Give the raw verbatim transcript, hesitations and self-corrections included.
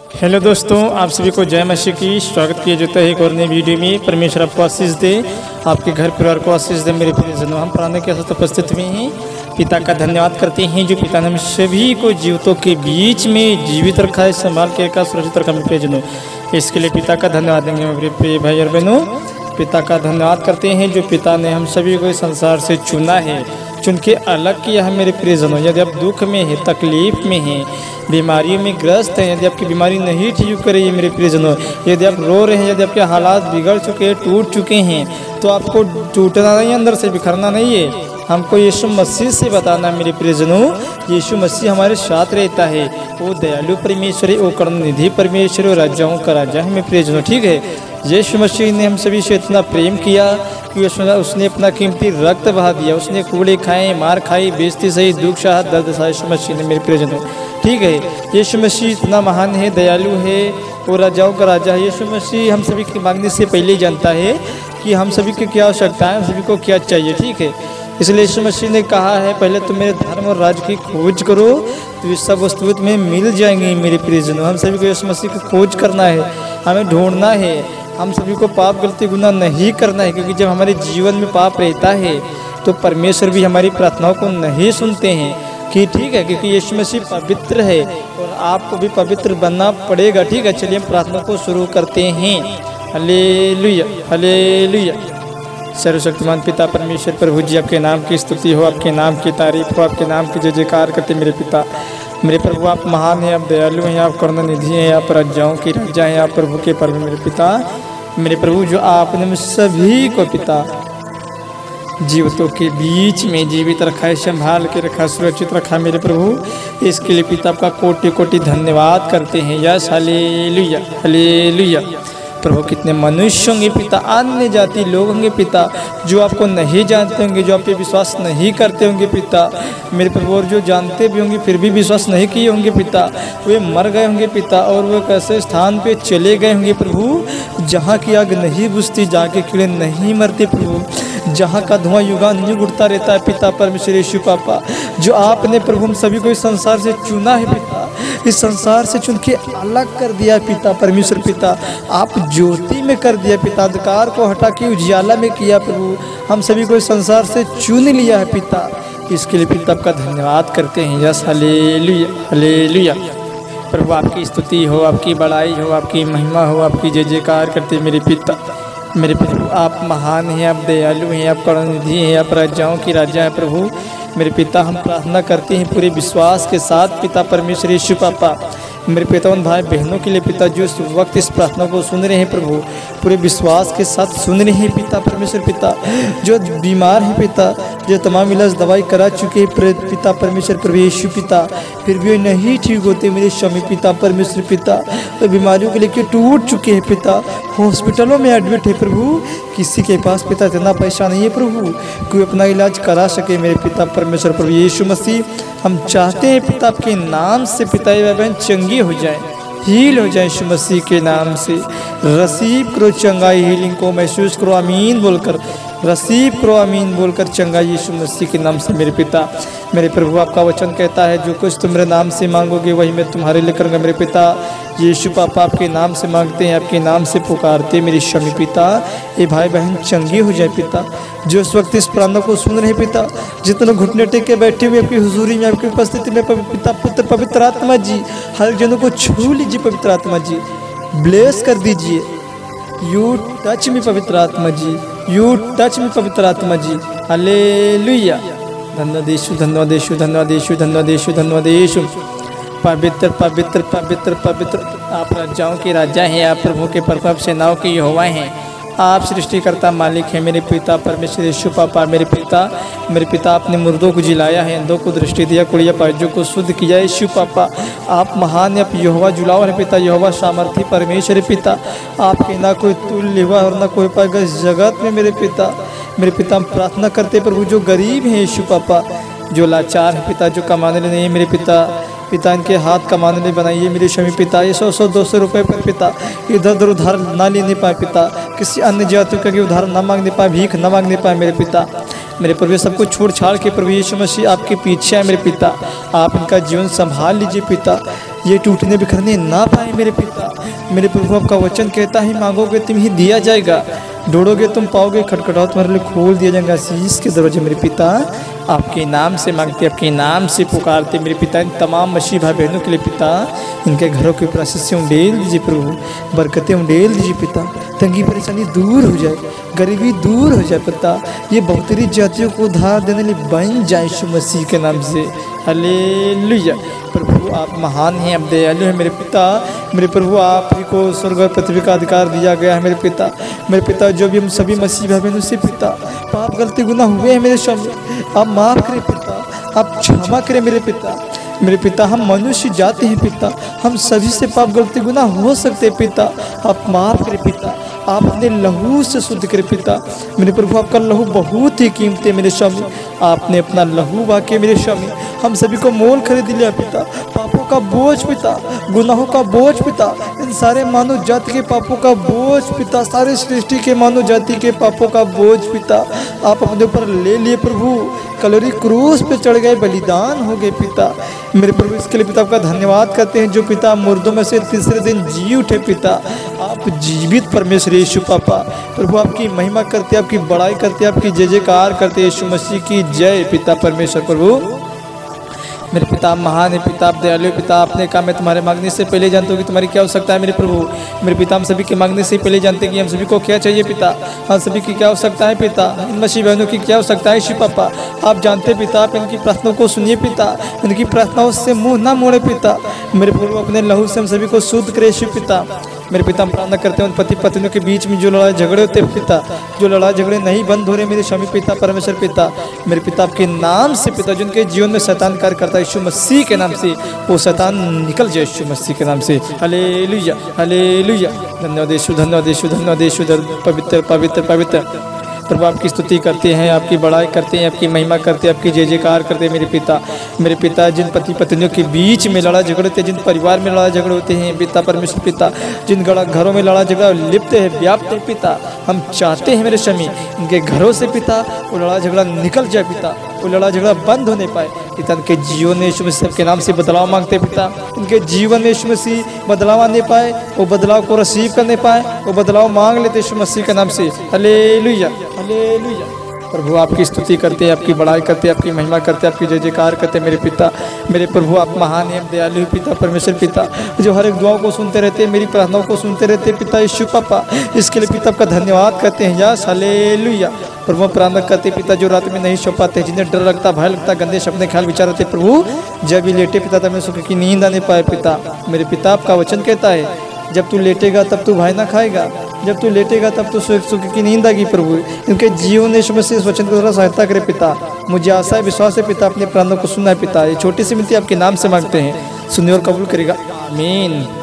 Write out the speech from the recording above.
Hello दोस्तों, आप सभी को जय मसीह की स्वागत किया जाता है एक और नई वीडियो में। परमेश्वर आपको आशीष दे, आपके घर परिवार को आशीष दे। मेरे प्रियजनों, हम प्रार्थना के साथ उपस्थित हुए हैं। पिता का धन्यवाद करते हैं जो पिता ने हम सभी को जीवितों के बीच में जीवित रखा है, संभाल के रखा, सुरक्षित रखा। मेरे प्रियजनों, इसके लिए पिता का धन्यवाद देंगे मेरे प्रिय भाई और बहनों। पिता का धन्यवाद करते हैं जो पिता ने हम सभी को इस संसार से चुना है, चुन के अलग किया है। मेरे प्रियजनों, यदि आप दुख में हैं, तकलीफ में हैं, बीमारियों में ग्रस्त हैं, यदि आपकी बीमारी नहीं ठीक कर रही है मेरे प्रियजनों, यदि आप रो रहे हैं, यदि आपके हालात बिगड़ चुके हैं, टूट चुके हैं, तो आपको टूटना नहीं, अंदर से बिखरना नहीं है। हमको यीशु मसीह से बताना मेरे प्रियजनों, यीशु मसीह हमारे साथ रहता है। वो दयालु परमेश्वर है, वो करुणानिधि परमेश्वर, वो राजाओं का राजा है मेरे प्रियजनों। ठीक है, यीशु मसीह ने हम सभी से इतना प्रेम किया कि उसने उसने अपना कीमती रक्त बहा दिया। उसने कूड़े खाए, मार खाई, बेइज्जती सही, दुख सहा, दर्द सहा यीशु मसीह ने मेरे प्रियजनों। ठीक है, यीशु मसीह इतना महान है, दयालु है, वो राजाओं का राजा है। यीशु मसीह हम सभी की मांगने से पहले ही जानता है कि हम सभी की क्या आवश्यकता है, हम सभी को क्या चाहिए। ठीक है, इसलिए यीशु मसीह ने कहा है, पहले तुम मेरे धर्म और राज्य की खोज करो तो ये सब वस्तुएं तुम्हें मिल जाएंगी मेरे प्रियजनों। हम सभी को यीशु मसीह की खोज करना है, हमें ढूंढना है। हम सभी को पाप, गलती, गुनाह नहीं करना है, क्योंकि जब हमारे जीवन में पाप रहता है तो परमेश्वर भी हमारी प्रार्थनाओं को नहीं सुनते हैं। कि ठीक है, क्योंकि यीशु मसीह पवित्र है और आपको भी पवित्र बनना पड़ेगा। ठीक है, चलिए हम प्रार्थना को शुरू करते हैं। Hallelujah, hallelujah. सर्वशक्तिमान पिता परमेश्वर प्रभु जी, आपके नाम की स्तुति हो, आपके नाम की तारीफ हो, आपके नाम की जय जयकार करते मेरे पिता। मेरे प्रभु, आप महान हैं, आप दयालु हैं, आप करुणानिधि हैं, आप राजाओं की राजा हैं, आप प्रभु के प्रभु मेरे पिता। मेरे प्रभु, जो आपने हम सभी को पिता जीवितों के बीच में जीवित रखा है, संभाल के रखा, सुरक्षित रखा मेरे प्रभु, इसके लिए पिता आपका कोटि कोटि धन्यवाद करते हैं। Yes, hallelujah, hallelujah. प्रभु, कितने मनुष्य होंगे पिता, अन्य जाति लोग होंगे पिता, जो आपको नहीं जानते होंगे, जो आप पे विश्वास नहीं करते होंगे पिता मेरे प्रभु, और जो जानते भी होंगे फिर भी विश्वास नहीं किए होंगे पिता, वे मर गए होंगे पिता, और वो कैसे स्थान पे चले गए होंगे प्रभु, जहाँ की आग नहीं बुझती, जहाँ के कीड़े नहीं मरते प्रभु, जहाँ का धुआं युगानुयुग उड़ता रहता है पिता परमेश्वर यीशु पापा, जो आपने प्रभु हम सभी को इस संसार से चुना है पिता, इस संसार से चुन के अलग कर दिया पिता परमेश्वर पिता, आप ज्योति में कर दिया पिता, अंधकार को हटा के उजियाला में किया प्रभु, हम सभी को इस संसार से चुन लिया है पिता। इसके लिए पिता आपका धन्यवाद करते हैं। Yes, hallelujah, hallelujah. प्रभु, आपकी स्तुति हो, आपकी बड़ाई हो, आपकी महिमा हो, आपकी जय जयकार करते मेरे पिता। मेरे प्रभु, आप महान हैं, आप दयालु हैं, आप करुणानिधि हैं, आप राजाओं की राजा हैं प्रभु। मेरे पिता, हम प्रार्थना करते हैं पूरे विश्वास के साथ पिता परमेश्वर यीशु पापा, मेरे पिता उन भाई बहनों के लिए पिता जो इस वक्त इस प्रार्थना को सुन रहे हैं प्रभु, पूरे विश्वास के साथ सुन रहे हैं पिता परमेश्वर पिता, जो बीमार हैं पिता, जो तमाम इलाज दवाई करा चुके हैं पिता परमेश्वर प्रभु यीशु पिता, फिर भी नहीं ठीक होते मेरे स्वामी पिता परमेश्वर पिता, तो बीमारियों के लेके टूट चुके हैं पिता, हॉस्पिटलों में एडमिट है प्रभु, किसी के पास पिता इतना पैसा नहीं है प्रभु कोई अपना इलाज करा सके मेरे पिता परमेश्वर प्रभु यीशु मसीह। हम चाहते हैं पिता आपके नाम से पिता ये बहन चंगी हो जाए, हील हो जाए यीशु मसीह के नाम से। रसीब करो चंगाई, हीलिंग को महसूस करो, आमीन बोलकर रसीब करो, आमीन बोलकर चंगाई यीशु मसीह के नाम से मेरे पिता। मेरे प्रभु, आपका वचन कहता है जो कुछ तुम मेरे नाम से मांगोगे वही मैं तुम्हारे लिए करूँगा मेरे पिता। यीशु पापा, आपके नाम से मांगते हैं, आपके नाम से पुकारते हैं मेरे स्वामी पिता, ये भाई बहन चंगी हो जाए पिता, जो इस वक्त इस प्रार्थना को सुन रहे पिता, जितने घुटने टेक के बैठे हुए आपकी हुजूरी में, आपकी उपस्थिति में पिता, पुत्र पवित्र आत्मा जी हर जनों को छू लीजिए पवित्र आत्मा जी, ब्लेस कर दीजिए। यू टच मी पवित्र आत्मा जी, यू टच मी पवित्र आत्मा जी। हालेलुया। धन्यवाद यीशु, धन्यवाद यीशु, धन्यवाद यीशु, धन्यवाद यीशु, धन्यवाद यीशु। पवित्र पवित्र पवित्र पवित्र आप राजाओं के राजा हैं, आप प्रभु के प्रभु, आप सेनाओं के यहोवा हैं, आप सृष्टिकर्ता मालिक हैं मेरे पिता परमेश्वर यीशु पापा। मेरे पिता मेरे पिता आपने मुर्दों को जिलाया है, अंधों को दृष्टि दिया, कुड़िया पायजों को शुद्ध किया यीशु पापा। आप महान हैं, आप यहोवा जुलाओ है पिता, यहोवा सामर्थी परमेश्वर पिता, आपके ना कोई तुल्य हुआ और ना कोई पाएगा इस जगत में मेरे पिता। मेरे पिता, हम प्रार्थना करते प्रभु जो गरीब हैं यीशु पापा, जो लाचार है पिता, जो कमाने नहीं है मेरे पिता, पिता इनके हाथ कमाने नहीं बनाइए मेरे स्वामी पिता, ये सौ सौ दो सौ रुपये पर पिता इधर उधर उधार ना लेने पाए पिता, किसी अन्य जातियों का उधार ना मांगने पाए, भीख ना मांगने पाए मेरे पिता। मेरे प्रभु सब कुछ छोड़ छाड़ के प्रभु यीशु मसीह आपके पीछे है मेरे पिता, आप इनका जीवन संभाल लीजिए पिता। ये टूटने बिखरने ना पाए मेरे पिता। मेरे प्रभु आपका वचन कहता है मांगोगे तुम ही दिया जाएगा, ढूंढोगे तुम पाओगे, खटखटाओ तुम्हारे लिए खोल दिया जाएगा। शीश के दरवाजे मेरे पिता आपके नाम से मांगते, आपके नाम से पुकारते मेरे पिता। इन तमाम मसीह भाई बहनों के लिए पिता इनके घरों के ऊपर आशीष से उंडेल दीजिए प्रभु, बरकतें उंडेल दीजिए पिता। तंगी परेशानी दूर हो जाए, गरीबी दूर हो जाए पिता। ये बहुतरी जातियों को उद्धार देने लिए बन जाए यीशु मसीह के नाम से। हालेलुया। प्रभु आप महान हैं, अब दयालु हैं मेरे पिता। मेरे प्रभु आप ही को स्वर्ग और पृथ्वी का अधिकार दिया गया है मेरे पिता। मेरे पिता जो भी हम सभी मसीह भाई बहनों से पिता पाप गलती गुनाह हुए हैं मेरे स्वामी, आप माफ़ करें पिता, आप क्षमा करें मेरे पिता। मेरे पिता हम मनुष्य जाते हैं पिता, हम सभी से पाप गलती गुनाह हो सकते हैं पिता, आप माफ़ करें पिता। आप अपने लहू से शुद्ध करें पिता। मेरे प्रभु आपका लहू बहुत ही कीमती है मेरे स्वामी, आपने अपना लहू वाक़ई मेरे स्वामी हम सभी को मोल खरीद लिया पिता। पापों का बोझ पिता, गुनाहों का बोझ पिता, इन सारे मानव जाति के पापों का बोझ पिता, सारे सृष्टि के मानव जाति के पापों का बोझ पिता आप अपने ऊपर ले लिए प्रभु। कलोरी क्रूस पे चढ़ गए, बलिदान हो गए पिता। मेरे प्रभु इसके लिए पिता आपका धन्यवाद करते हैं जो पिता मुर्दों में से तीसरे दिन जी उठे पिता। आप जीवित परमेश्वर यीशु पापा प्रभु आपकी महिमा करते, आपकी बड़ाई करते, आपकी जय जयकार करते। यीशु मसीह की जय पिता परमेश्वर प्रभु। मेरे पिता महान है पिता, आप दयालु पिता। आपने कहा मैं तुम्हारे मांगने से पहले जानता हूँ कि तुम्हारी क्या आवश्यकता है मेरे प्रभु। मेरे पिता हम सभी के मांगने से पहले जानते हैं कि हम सभी को क्या चाहिए पिता, हम सभी की क्या आवश्यकता है पिता। इन मसीह बहनों की क्या आवश्यकता है यीशु पापा आप जानते पिता। आप इनकी प्रार्थनाओं को सुनिए पिता, इनकी प्रार्थनाओं से मुँह ना मोड़े पिता। मेरे प्रभु अपने लहू से हम सभी को शुद्ध करे यीशु पिता। मेरे पिता हम प्रार्थना करते हैं उन पति पत्नियों के बीच में जो लड़ाई झगड़े होते हैं पिता, जो लड़ाई झगड़े नहीं बंद हो रहे मेरे स्वामी पिता परमेश्वर पिता। मेरे पिता आपके नाम से पिता जिनके जीवन में शैतान कार्य करता है यीशु मसीह के नाम से वो शैतान निकल जाए यीशु मसीह के नाम से। Hallelujah hallelujah. धन्यवाद यीशु, धन्यवाद यीशु, धन्यवाद यीशु। पवित्र पवित्र पवित्र प्रभु आपकी स्तुति करते हैं, आपकी बड़ाई करते हैं, आपकी महिमा करते हैं, आपकी जय जयकार करते हैं मेरे पिता। मेरे पिता जिन पति पत्नियों के बीच में लड़ाई झगड़े होते हैं, जिन परिवार में लड़ाई झगड़े होते हैं पिता परमेश्वर पिता, जिन घरों में लड़ाई झगड़ा लिप्त है व्याप्त है पिता, हम चाहते हैं मेरे स्वामी इनके घरों से पिता वो लड़ाई झगड़ा निकल जाए पिता, वो लड़ाई झगड़ा बंद होने पाए पिता। इनके जीवन में यीशु मसीह के नाम से बदलाव मांगते पिता। इनके जीवन में यीशु मसीह बदलाव आने पाए, वो बदलाव को रिसीव करने पाए, वो बदलाव मांग लेते यीशु मसीह के नाम से। Hallelujah hallelujah. प्रभु आपकी स्तुति करते हैं, आपकी बड़ाई करते हैं, आपकी महिमा करते हैं, आपकी जय जयकार करते हैं मेरे पिता। मेरे प्रभु आप महान हैं, दयालु पिता परमेश्वर पिता जो हर एक दुआओं को सुनते रहते हैं, मेरी प्रार्थनाओं को सुनते रहते हैं पिता यीशु पापा। इसके लिए पिता आपका धन्यवाद करते हैं। Yes hallelujah. प्रभु प्रार्थना करते पिता जो रात में नहीं सो पाते, जिन्हें डर लगता, भय लगता, गंदे सपने ख्याल विचार रहते प्रभु जब भी लेटे पिता तब सुख की नींद आने पाए पिता। मेरे पिता आपका वचन कहता है जब तू लेटेगा तब तू भाई ना खाएगा, जब तू लेटेगा तब तू सुख सुख की नींद आएगी प्रभु। इनके जीवन यीशु मसीह इस वचन को थोड़ा सहायता करे पिता। मुझे आशा है विश्वास है पिता अपने प्राणों को सुनना है पिता। ये छोटी सी मिनती आपके नाम से मांगते हैं, सुनिए और कबूल करेगा आमीन।